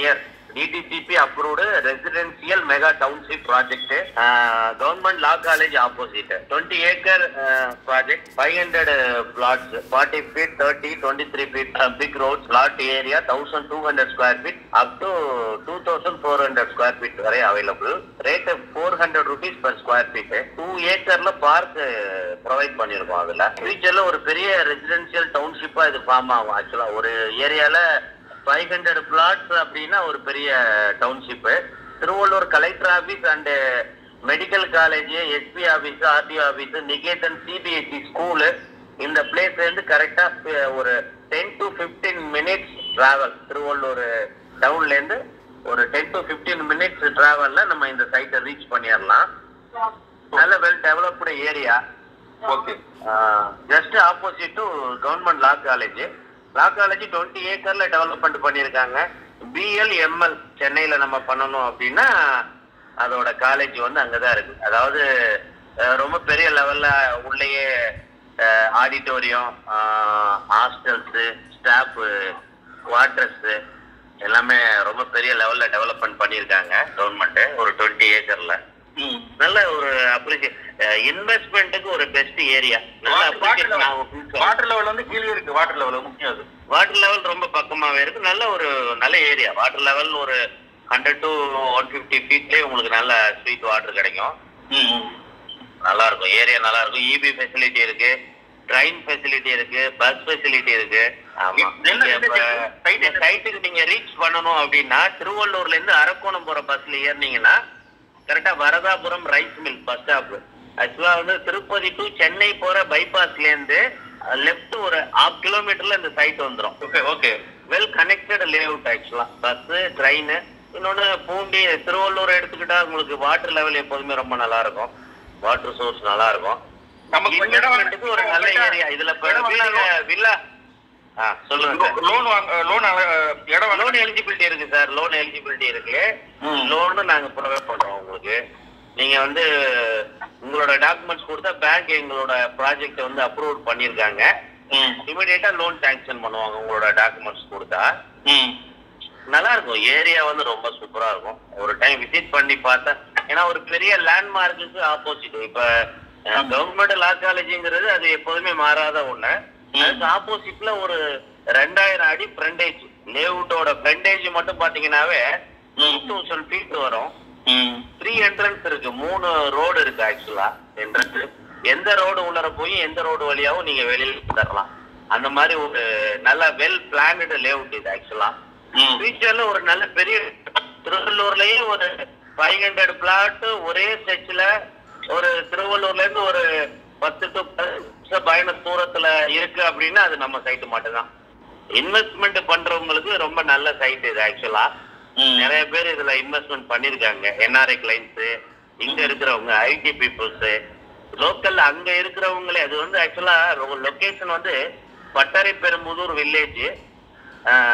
year DTCP approved residential mega township project, government law college opposite, 20 acre project, 500 plots, 40 feet, 30, 23 feet, big roads, lot area, 1200 square feet, up to 2400 square feet available, rate 400 rupees per square feet, 2 acre park provide பண்ணிருக்கோம். அதுல ஃபியூச்சர்ல ஒரு பெரிய residential டவுன்ஷிப்பா இது form ஆகும். ஆக்சுவலா ஒரு ஏரியால 500 plots அப்படின்னா ஒரு பெரிய township. Tiruvallur collector office and medical college, SP office, RTO office, Niketan CBSE school இந்த பிளேஸ்ல இருந்து கரெக்டா ஒரு 10 to 15 minutes டிராவல். திருவள்ளூர் டவுன்ல இருந்து ஒரு 10 to 15 minutes டிராவல்ல நம்ம இந்த சைட்டை ரீச் பண்ணிடலாம். நல்ல well developed area. Okay, just opposite to government law college. Law college 20 ஏக்கர்ல டெவலப்மெண்ட் பண்ணியிருக்காங்க. பிஎல் எம்எல் சென்னையில நம்ம பண்ணணும் அப்படின்னா அதோட காலேஜ் வந்து அங்கதான் இருக்கு. அதாவது ரொம்ப பெரிய லெவல்ல உள்ளேயே ஆடிட்டோரியம், ஹாஸ்டல்ஸ், ஸ்டாஃப் குவார்டர்ஸ் எல்லாமே ரொம்ப பெரிய லெவல்ல டெவலப்மெண்ட் பண்ணியிருக்காங்க கவர்மெண்ட் ஒரு 20 ஏக்கர்ல. நல்ல ஒரு இன்வெஸ்ட்மெண்ட்டுக்கு ஒரு பெஸ்ட் ஏரியா. வாட்டர் லெவல் வந்து கீழே இருக்கு. வாட்டர் லெவல் முக்கியம். அது வாட்டர் லெவல் ரொம்ப பக்கமாவே இருக்கு. நல்ல ஒரு நல்ல ஏரியா. வாட்டர் லெவல் ஒரு 100 to 150 ஃபீட்லயே உங்களுக்கு நல்ல ஸ்வீட் வாட்டர் கிடைக்கும். நல்லா இருக்கும் ஏரியா, நல்லா இருக்கும். இபி ஃபெசிலிட்டி இருக்கு, ட்ரெயின் ஃபெசிலிட்டி இருக்கு, பஸ் ஃபெசிலிட்டி இருக்கு. ஆமா, சைட்டுக்கு நீங்க ரீச் பண்ணணும் அப்படின்னா திருவள்ளூர்ல இருந்து அரக்கோணம் போற பஸ்ல ஏறினீங்கன்னா கரெக்டா Varadapuram rice mill bus stop. ஆக்சுவலா வந்து திருப்பதி டு சென்னை போற பைபாஸ்ல இருந்து லெஃப்ட் ஒரு 1/2 கிலோமீட்டர்ல இந்த சைட் வந்துடும். Okay okay, well connected layout. ஆக்சுவலா பஸ், ட்ரெயின். இன்னொன்னு பூண்டி, திருவள்ளூர் எடுத்துக்கிட்டா உங்களுக்கு வாட்டர் லெவல் எப்போதுமே ரொம்ப நல்லா இருக்கும். வாட்டர் சோர்ஸ் நல்லா இருக்கும். நமக்கு ஒரு நல்ல ஏரியா. இதுல வில்லா சொல்லுங்க. லோன் எலிஜிபிலிட்டி இருக்கு சார். லோன் எலிஜிபிலிட்டி இருக்கு. லோனு நாங்க ப்ரொவைட் பண்றோம் உங்களுக்கு. நீங்க வந்து உங்களோட டாக்குமெண்ட்ஸ் கொடுத்தா பேங்க் எங்களோட ப்ராஜெக்ட் வந்து அப்ரூவ் பண்ணிருக்காங்க. இமிடியேட்டா லோன் சாங்ஷன் பண்ணுவாங்க உங்களோட டாக்குமெண்ட்ஸ் கொடுத்தா. நல்லா இருக்கும் ஏரியா வந்து ரொம்ப சூப்பரா இருக்கும். ஒரு டைம் விசிட் பண்ணி பார்த்தா, ஏன்னா ஒரு பெரிய லேண்ட்மார்க்கு ஆப்போசிட். இப்ப கவர்மெண்ட் லா காலேஜ்ங்கிறது அது எப்போதுமே மாறாத ஒண்ணு. அதுக்கு ஆப்போசிட்ல ஒரு 2000 அடி ஃப்ரண்டேஜ், லேஅவுட்டோட ஃப்ரண்டேஜ் மட்டும் பாத்தீங்கன்னாவே 2000 ஃபீட் வரும். 3 என்ட்ரன்ஸ் இருக்கு, 3 ரோடு இருக்கு. ஆக்சுவலா என்ட்ரன்ஸ் எந்த ரோடு உள்ளர போய் எந்த ரோடு வழியாவும் நீங்க வெளியில தரலாம். அந்த மாதிரி ஒரு நல்ல வெல் பிளான்டு லேஅவுட் இது. ஆக்சுவலா ஃபியூச்சர்ல ஒரு நல்ல பெரிய திருவள்ளூர்லயே ஒரு 500 பிளாட் ஒரே ஸ்ட்ரெச்ல ஒரு திருவள்ளூர்ல இருந்து ஒரு 10 to 15 பயண தூரத்துல இருக்கு அப்படின்னா அது நம்ம சைட்டு மட்டும்தான். இன்வெஸ்ட்மெண்ட் பண்றவங்களுக்கு ரொம்ப நல்ல சைட் இது. ஆக்சுவலா நிறைய பேர் இதுல இன்வெஸ்ட்மெண்ட் பண்ணிருக்காங்க. என்ஆர்ஐ கிளைண்ட்ஸ், இங்க இருக்கிறவங்க, ஐடி பீப்புள்ஸ், லோக்கல் அங்க இருக்கிறவங்களே. அது வந்து ஆக்சுவலா லொகேஷன் வந்து பட்டாரை பெரும்புதூர் வில்லேஜ்.